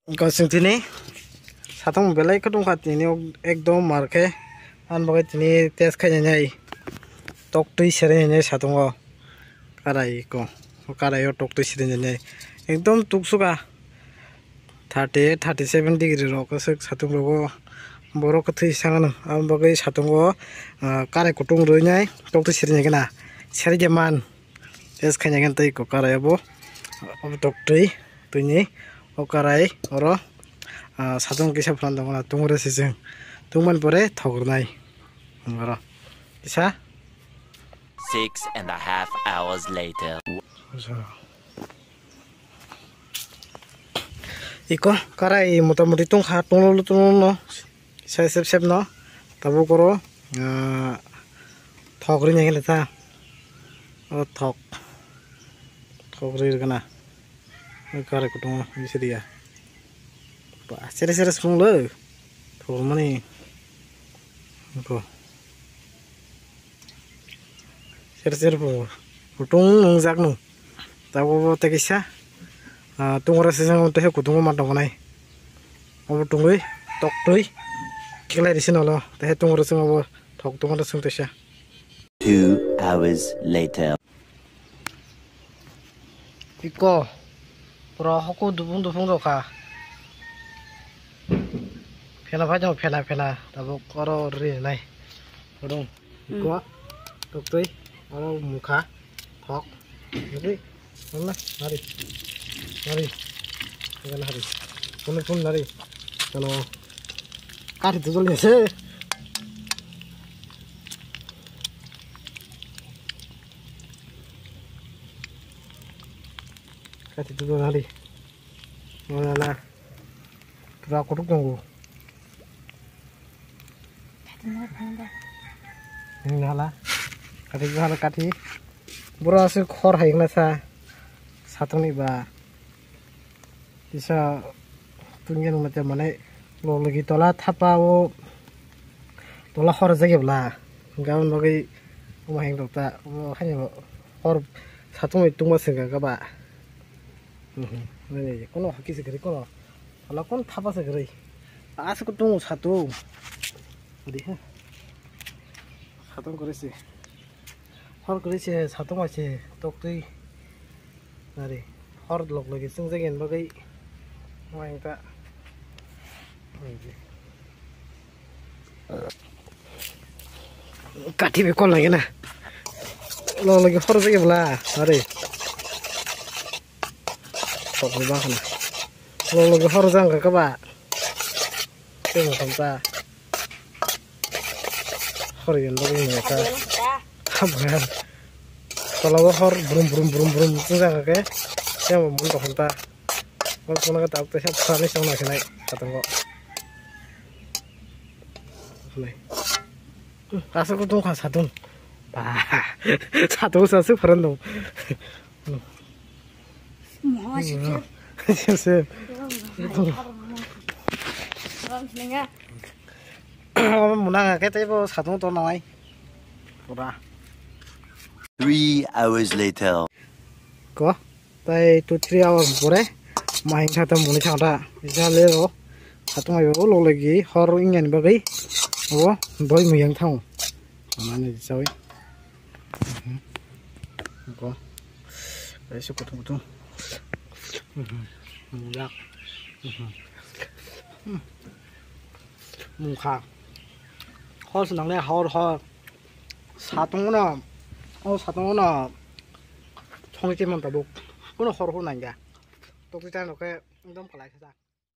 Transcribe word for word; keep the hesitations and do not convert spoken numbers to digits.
Gosing tini satong belai kadung kat ini ekdom marke an bagai tini tes kaya nyai tok tui sere nyai satong o karai ko karai o tok tui sere nyai ekdom tuksuka thirty thirty seven degree ro kasek satong ro borok kathui sangan an bagai satong o karai kutung ro nyai tok tui sere nyai kana sere jaman tes kaya nyai tai ko karai bo tok tui tuni o karai oro satong kisa pran dong na tungre siseng tungman pore thogurnai ngoro isa six and a half hours later. Iko karai motamoti tung kha tunglo tunglo no sai sep sep no tabo koro thogri nyai leta o thok thogri kana karai kutung isiria sere sere sepung lo tuh mana ko sere sere pung kutung nungjak nu tabo tekisa tungora sesang untuk he kutung matang nai obo tungui tok tui kelai disin olo teh tungora seng obo tok tungora seng tesya. Two hours later. Iko pura hoku dupung dupung doka phena phajang phena phena tabo koro ri nai odong ko tok tui oro mukha thok jadi mana hari hari kana hari pun pun hari kono kari tu jolnya se kari tu jol hari mana na pura kotuk tunggu ini hala kati hala kati bura se khor hai na sa satong ni ba bisa tungen macam mana lo lagi tola thapa o tola khor jage bla gaun bagi uma heng dokta o hanya khor satong ni tungma senga ka ba ini kono haki se gari kono hala kon thapa se gari as ko tung satong 어디 해? 사동 그랬지. 헐 그랬지. 사동 왔지. 똑똑이 나리 헐 럭럭이 승승엔 먹이 뭐인가 이제 까티 왜 꼴라게나 럭럭이 헐어지게 몰라 나리 똑똑이 봐하나 럭럭이 헐어장 갈까봐 땡 감사 Hori yang lebih mereka, apa? Kalau hor brum brum brum brum itu jangan kayak, yang mau mundur hentak. Kalau pulang ke tahu tuh siapa sana siapa nak naik, kata kok. Naik. Kasih aku tuh kasih satu, bah, satu satu peran dong. Semua sih. Sih. Itu. Munang kayak tapi satu tuh naik. Udah. Three hours later. Kok? Tapi two three hours boleh? Main kata mulai cakap. Bisa lero. Satu mayu lo lagi hor ingin bagi. Oh, doi muyang tahu. Mana disawai? Kok? Kayak suku tunggu tunggu. Mudak. Muka. hor senang deh hor hor satong na oh satong na chong itu mana tabuk, kono hor hor nanya, tok itu kan oke, udah mulai saja.